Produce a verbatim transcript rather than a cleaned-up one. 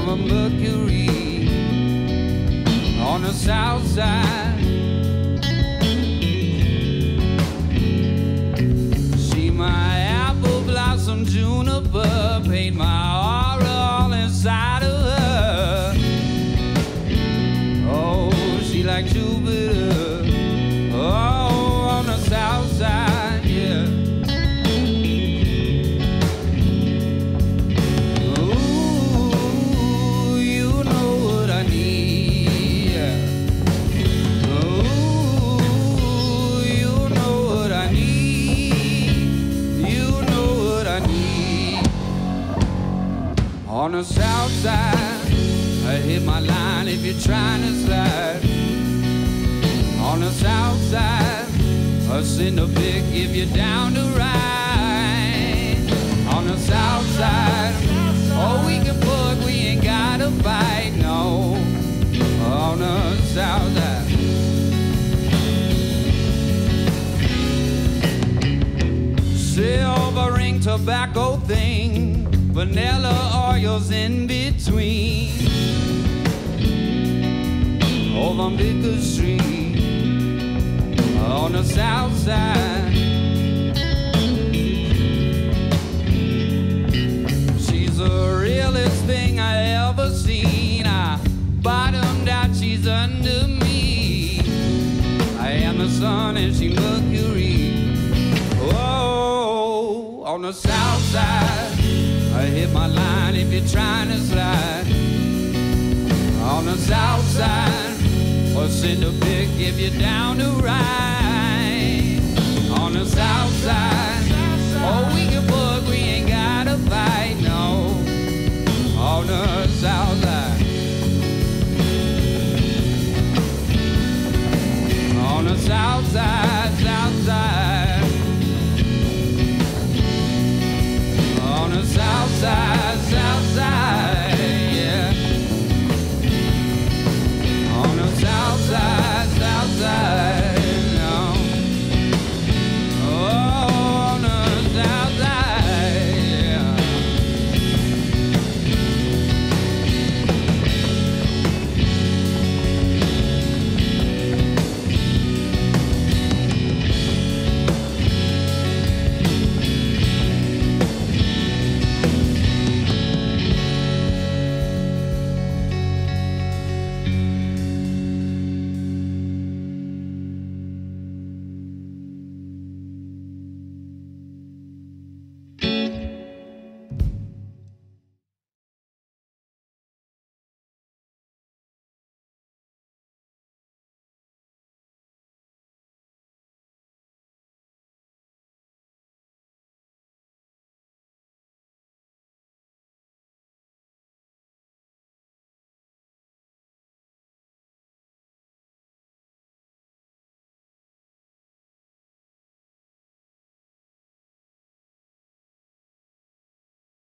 a Mercury on the south side. See my apple blossom juniper, paint my aura all inside of her. Oh, she like Jupiter, oh, on the south side, yeah. Ooh, you know what I need, yeah. Ooh, you know what I need, you know what I need. On the south side, I hit my line if you're trying to slide. On the south side, I send a pic if you're down to ride. On the south side, oh, we can fuck, we ain't gotta fight, no. On the south side. Silvering tobacco thing, vanilla oils in between. Over on Baker Street, on the south side. She's the realest thing I ever seen. I bottomed out, she's under me. I am the sun and she Mercury. Whoa, on the south side, I hit my line if you're trying to slide. On the south side, or send a pic if you're down to ride.